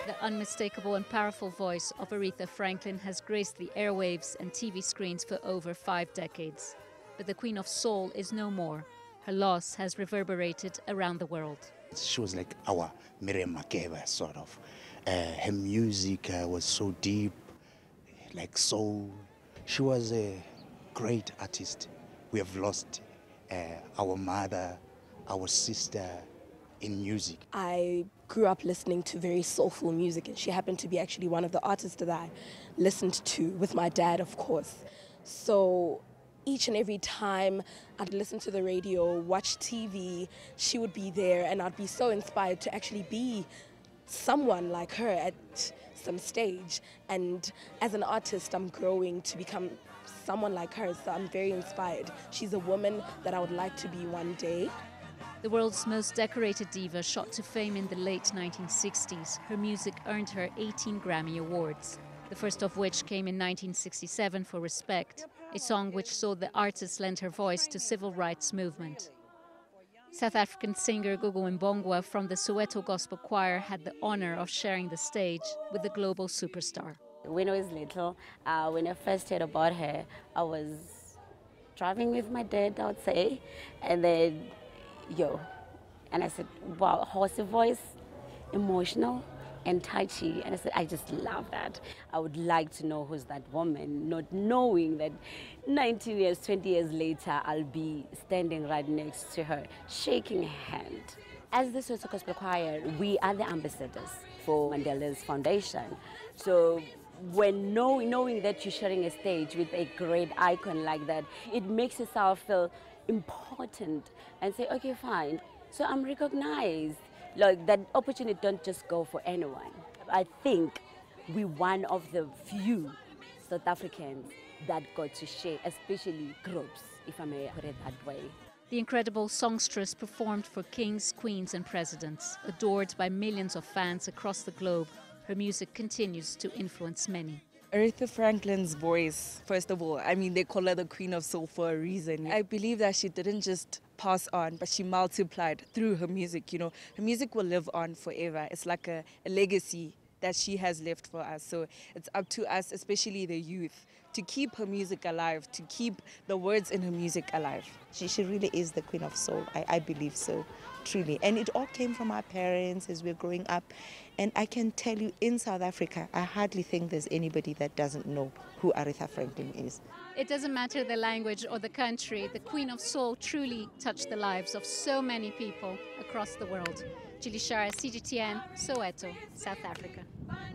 The unmistakable and powerful voice of Aretha Franklin has graced the airwaves and TV screens for over 5 decades. But the Queen of Soul is no more. Her loss has reverberated around the world. She was like our Miriam Makeba, sort of. Her music was so deep, like soul. She was a great artist. We have lost our mother, our sister in music. I grew up listening to very soulful music, and she happened to be actually one of the artists that I listened to with my dad, of course. So each and every time I'd listen to the radio, watch TV, she would be there, and I'd be so inspired to actually be someone like her at some stage. And as an artist, I'm growing to become someone like her, so I'm very inspired. She's a woman that I would like to be one day. The world's most decorated diva shot to fame in the late 1960s. Her music earned her 18 Grammy Awards, the first of which came in 1967 for Respect, a song which saw the artist lend her voice to civil rights movement. South African singer Gugu Mbongwa from the Soweto Gospel Choir had the honor of sharing the stage with the global superstar. When I was little, when I first heard about her, I was driving with my dad, I would say, and then and I said, wow, horsey voice, emotional and touchy. And I said, I just love that. I would like to know who's that woman, not knowing that 19 years, 20 years later, I'll be standing right next to her, shaking her hand. As the Soweto Gospel Choir, we are the ambassadors for Mandela's Foundation. So when knowing that you're sharing a stage with a great icon like that, it makes yourself feel important and say, okay, fine, so I'm recognized. Like, that opportunity don't just go for anyone. I think we're one of the few South Africans that got to share, especially groups, if I may put it that way. The incredible songstress performed for kings, queens and presidents. Adored by millions of fans across the globe, her music continues to influence many. Aretha Franklin's voice, first of all, I mean, they call her the Queen of Soul for a reason. I believe that she didn't just pass on, but she multiplied through her music. Her music will live on forever. It's like a legacy that she has left for us. So it's up to us, especially the youth, to keep her music alive, to keep the words in her music alive. She really is the Queen of Soul. I believe so, truly. And it all came from our parents as we're growing up. And I can tell you, in South Africa, I hardly think there's anybody that doesn't know who Aretha Franklin is. It doesn't matter the language or the country. The Queen of Soul truly touched the lives of so many people across the world. Scheier, CGTN, Soweto, South Africa.